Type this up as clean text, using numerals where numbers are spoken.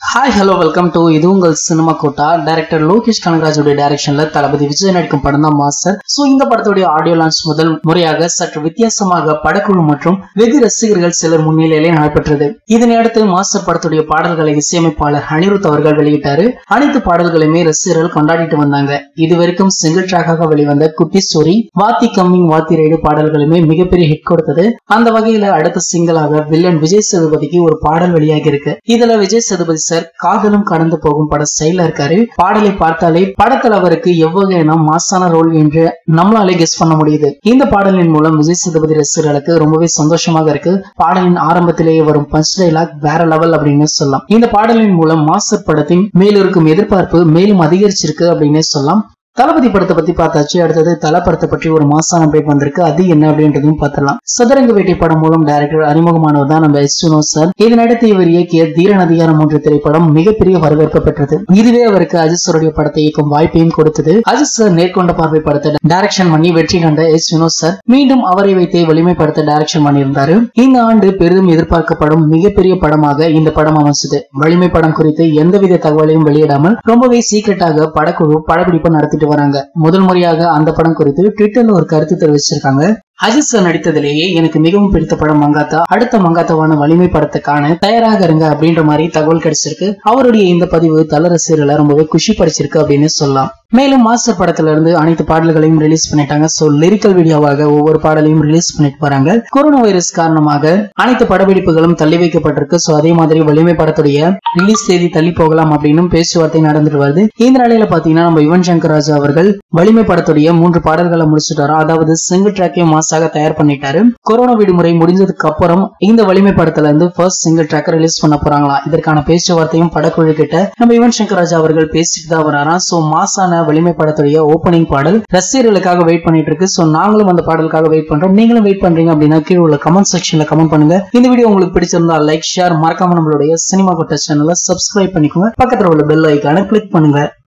Hi hello welcome to இது உங்கள் cinema கோட்டா. டைரக்டர் லோகேஷ் கனகராஜோட டைரக்ஷன்ல தளபதி விஜய் நடிக்கும் படம் தான் மாஸ்டர். சோ இந்த படத்துடைய ஆடியோ லான்ச் முதல் முறையாக சற்று வித்தியாசமாக படக்குழு மற்றும் வெகு ரசிகர்கள் சிலர் முன்னிலையிலே நடைபெற்றது. இதனையடுத்து மாஸ்டர் படத்துடைய பாடல்களை இசையமைப்பாளர் அனிருத் அவர்கள் வெளியிட்டாரு. அனைத்து பாடல்களையுமே ரசிகர்கள் கொண்டாடிட்டு வந்தாங்க. இதுவரைக்கும் சிங்கிள் ட்ராக்காக வெளிவந்த Kutti story, Vaathi coming, Vaathi raid பாடல்களுமே மிகப்பெரிய ஹிட் கொடுத்தது. அந்த வகையில அடுத்த சிங்கிளாக வில்லன் விஜய் சேதுபதிக்கு ஒரு பாடல் வெளியாகி இருக்கு. இதுல விஜய் சேதுபதி சார் காதலும் கடந்து போகும் பட ஸ்டைல இருக்காரு. பாடலை பார்த்தாலே படத்தில் அவருக்கு எவ்வகையான மாசான ரோல் என்று நம்மளாலே கெஸ் பண்ண முடியுது. இந்த பாடலின் மூலம் விஜய் சேதுபதி ரசிகர்களுக்கு ரொம்பவே சந்தோஷமாக இருக்கு. பாடலின் ஆரம்பத்திலேயே வரும் பஞ்ச் டைலாக் வேற லெவல் அப்படின்னு சொல்லலாம். இந்த பாடலின் மூலம் மாஸ்டர் படத்தின் மேலிருக்கும் எதிர்பார்ப்பு மேலும் அதிகரிச்சிருக்கு அப்படின்னு சொல்லலாம். தளபதி படத்தை பத்தி பார்த்தாச்சு. அடுத்தது தல படத்தை பற்றி ஒரு மாசான அப்டேட் வந்திருக்கு. அது என்ன அப்படின்றதையும் பார்த்தலாம். சதுரங்க வேட்டை படம் மூலம் டைரக்டர் அறிமுகமானவர் தான் நம்ம வினோத் சார். இதனடுத்து இவர் இயக்கிய தீரன் அதிகாரம் 3 திரைப்படம் மிகப்பெரிய வரவேற்பு பெற்றது. இதுவே அவருக்கு அஜித் சாருடைய படத்தை இயக்கும் வாய்ப்பையும் கொடுத்தது. அஜித் சார் நேர்கொண்ட பார்வை படத்தை டைரக்ஷன் பண்ணி வெற்றி கண்ட வினோத் சார் மீண்டும் அவரை வைத்தே வலிமை படத்தை டைரக்ஷன் பண்ணியிருந்தாரு. இந்த ஆண்டு பெரிதும் எதிர்பார்க்கப்படும் மிகப்பெரிய படமாக இந்த படம் அமைச்சது. வலிமை படம் குறித்து எந்தவித தகவலையும் வெளியிடாமல் ரொம்பவே சீக்கிரட்டாக படக்குழு படப்பிடிப்பு நடத்திட்டு வராங்க. முதல் முறையாக அந்த படம் குறித்து ட்விட்டர்ல ஒரு கருத்து தெரிவிச்சிருக்காங்க. அஜித் சார் நடித்ததிலேயே எனக்கு மிகவும் பிடித்த படம் மங்காத்தா. அடுத்த மங்காத்தாவான வலிமை படத்தை காண தயாராக இருங்க அப்படின்ற மாதிரி தகவல் கிடைச்சிருக்கு. அவருடைய இந்த பதிவு தல ரசிகர்களை ரொம்பவே குஷி பறிச்சிருக்கு அப்படின்னு சொல்லலாம். மேலும் மாஸ்டர் படத்துல இருந்து அனைத்து பாடல்களையும் ரிலீஸ் பண்ணிட்டாங்க. சோ லிரிக்கல் வீடியோவாக ஒவ்வொரு பாடலையும் ரிலீஸ் பண்ணிட்டு வராங்க. கொரோனா வைரஸ் காரணமாக அனைத்து படப்பிடிப்புகளும் தள்ளி வைக்கப்பட்டிருக்கு. சோ அதே மாதிரி வலிமை படத்துடைய ரிலீஸ் தேதி தள்ளி போகலாம் அப்படின்னு பேச்சுவார்த்தை நடந்துட்டு வருது. இந்த நிலையில பாத்தீங்கன்னா நம்ம யுவன் சங்கர் ராஜா அவர்கள் வலிமை படத்துடைய 3 பாடல்களை முடிச்சுட்டாரு. அதாவது சிங்கிள் ட்ராக்கையும் தயார் பண்ணிட்டாரு. கொரோனா விடுமுறை முடிஞ்சதுக்கு அப்புறம் இந்த வலிமை படத்துல இருந்து ஃபர்ஸ்ட் சிங்கிள் ட்ராக் ரிலீஸ் பண்ண போறாங்களா. இதற்கான பேச்சுவார்த்தையும் படக்குழு கிட்ட நம்ம யுவன் சங்கர் ராஜா அவர்கள் பேசிட்டு தான் வராராம். சோ மாசான வலிமை படத்துடைய ஓபனிங் பாடல் ரசிகர்களுக்காக வெயிட் பண்ணிட்டு இருக்கு. சோ நாங்களும் அந்த பாடலுக்காக வெயிட் பண்றோம். நீங்களும் வெயிட் பண்றீங்க அப்படின்னா கீழே உள்ள கமெண்ட் செக்ஷன்ல கமெண்ட் பண்ணுங்க. இந்த வீடியோ உங்களுக்கு பிடிச்சிருந்தா லைக், ஷேர், மறக்காம நம்மளுடைய சினிமா கோட்டா சேனலை சப்ஸ்கிரைப் பண்ணிக்கோங்க. பக்கத்துல உள்ள பெல் ஐகானை கிளிக் பண்ணுங்க.